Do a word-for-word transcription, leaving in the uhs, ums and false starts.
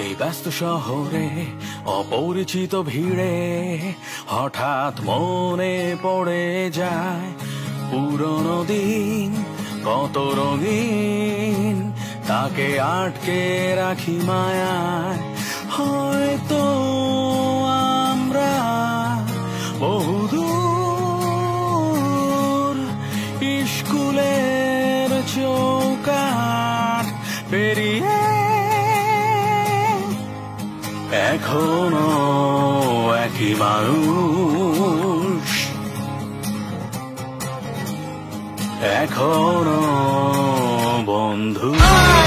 এই ব্যস্ত শহরে অপরিচিত ভিড়ে হঠাৎ মনে পড়ে যায় পুরনো দিন, কত রঙিন তাকে আটকে রাখি মায়ায়। হয়তো আমরা বহুদূর স্কুলের চৌকাঠ পেরিয়ে এখনো একই মানুষ, এখনো বন্ধু।